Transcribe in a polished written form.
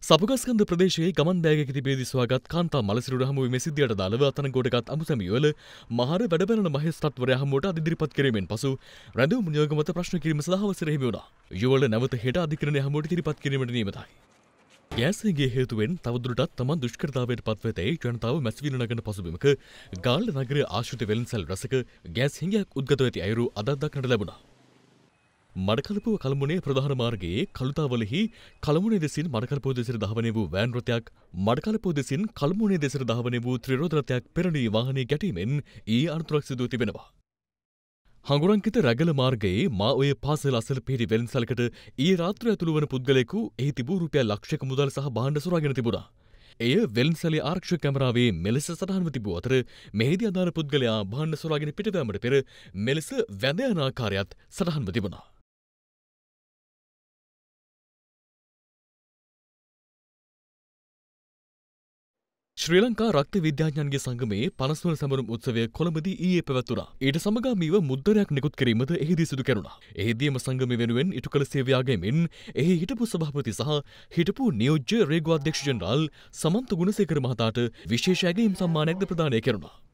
සපුගස්කන්ධ ප්‍රදේශයේ ගමන් බෑගයක තිබෙදී සොයාගත් කාන්තා මලසිරුර හමුවේ මේ සිද්ධියට අදාළව අත්අඩංගුවට අමුසැමියවල මහර වැඩබලන මහේස්ත්‍රාත්වරයා හමුවට ඉදිරිපත් කිරීමෙන් පසු රැඳවුම් නියෝග මත ප්‍රශ්න කිරීම සඳහා අවසර හිමි වුණා. යුවල නැවත හෙට අධිකරණය හමුවට ඉදිරිපත් කිරීමට නියමිතයි. ගෑස් හිඟේ හේතුවෙන් තවදුරටත් තමන් දුෂ්කරතාවයට පත්වෙතැයි ජනතාව මැස්වීන නගන පසුබිමක ගාල්ල නගරය ආශ්‍රිත වෙළඳසැල් රැසක ගෑස් හිඟයක් උද්ගතව ඇති අයුරු අදත් දක්නට ලැබුණා. මඩකලපුව කළමුණේ ප්‍රධාන මාර්ගයේ කළුතාවලෙහි කළමුණේ දෙසින් මඩකලපුව දෙසට ධාවනය වූ වෑන් රථයක් මඩකලපුව දෙසින් කළමුණේ දෙසට ධාවනය වූ ත්‍රිරෝද රථයක් පෙරළී වාහනයේ ගැටීමෙන් අනතුරක් සිදුව තිබෙනවා. හඟුරංකිත රැගල මාර්ගයේ මා ඔය පාසල අසල පිහිටි වෙළඳසැලකට රාත්‍රිය ඇතුළු වන පුද්ගලයෙකු එහි තිබූ රුපියල් ලක්ෂයක මුදල් සහ භාණ්ඩ සොරාගෙන තිබුණා. එය වෙළඳසැලේ ආරක්ෂක කැමරාවේ මෙලෙස සටහන්ව තිබූ අතර මෙහිදී අදාළ පුද්ගලයා භාණ්ඩ සොරාගෙන පිටවෑමට පෙර මෙලෙස වැඳ යන ආකාරයත් සටහන්ව තිබුණා. ශ්‍රී ලංකා රක්ත විද්‍යාඥයන්ගේ සංගමයේ 50 වන සැමරුම් උත්සවය කොළඹදී පැවැත්වුණා. ඊට සමගාමීව මුද්‍රණයක් නිකුත් කිරීමද එහිදී සිදු කෙරුණා. එහිදීම සංගමය වෙනුවෙන් ඉටු කළ සේවය අගයමින් එහි හිටපු සභාපති සහ හිටපු නියෝජ්‍ය රේගු අධ්‍යක්ෂ ජෙනරාල් සමන්ත ගුණසේකර මහතාට විශේෂ ඇගයීම් සම්මානයක්ද ප්‍රදානය කෙරුණා.